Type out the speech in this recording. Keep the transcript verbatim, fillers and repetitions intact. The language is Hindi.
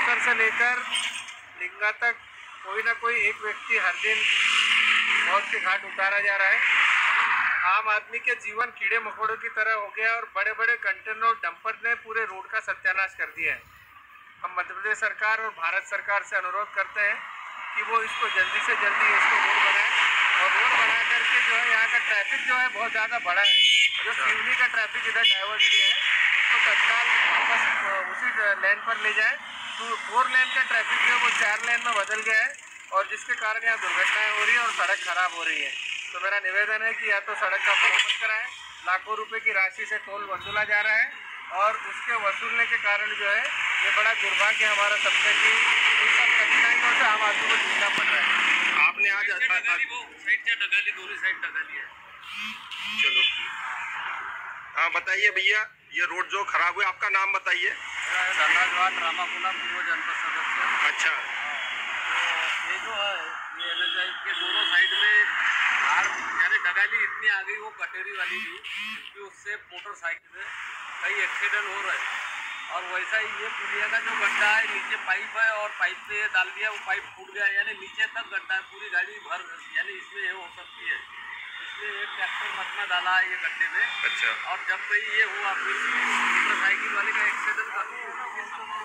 नगर से लेकर लिंगा तक कोई ना कोई एक व्यक्ति हर दिन मौत के घाट उतारा जा रहा है। आम आदमी के जीवन कीड़े मकोड़ों की तरह हो गया और बड़े बड़े कंटेनर और डंपर ने पूरे रोड का सत्यानाश कर दिया है। हम मध्य प्रदेश सरकार और भारत सरकार से अनुरोध करते हैं कि वो इसको जल्दी से जल्दी इसको रोड बनाए और रोड बना करके जो है यहाँ का ट्रैफिक जो है बहुत ज़्यादा बड़ा है। जो सिवनी का ट्रैफिक इधर डाइवर्ट किया है उसको तत्काल वापस उसी लेन पर ले जाए। तो फोर लेन का ट्रैफिक जो है वो चार लेन में बदल गया है और जिसके कारण यहाँ दुर्घटनाएं हो रही है और सड़क खराब हो रही है। तो मेरा निवेदन है कि या तो सड़क का मरम्मत कराएं, लाखों रुपए की राशि से टोल वसूला जा रहा है और उसके वसूलने के कारण जो है ये बड़ा दुर्भाग्य हमारा सबसे कि इन सब कठिनाइयों से आम आदमी को जूझना पड़ रहा है। आपने आज साइड से डगाली, दोनों साइड डगाली है। चलो हाँ बताइए भैया, ये रोड जो खराब हुआ आपका नाम बताइए। धनराजवाट रामापुरा पूर्व जनपद सदस्य। अच्छा, तो ये जो है ये एनएच के दोनों साइड में कार यानी डगाली इतनी आ गई, वो कटेरी वाली थी कि उससे मोटरसाइकिल से कई एक्सीडेंट हो रहे हैं। और वैसा ही ये पुलिया का जो गड्ढा है, नीचे पाइप है और पाइप पे डाल दिया, वो पाइप फूट गया यानी नीचे तक गड्ढा है, पूरी गाड़ी भर यानी इसमें ये हो सकती है। इसलिए एक ट्रैक्टर मतना डाला है ये गड्ढे में। अच्छा, और जब से ये हुआ फिर मोटरसाइकिल वाले का एक्सीडेंट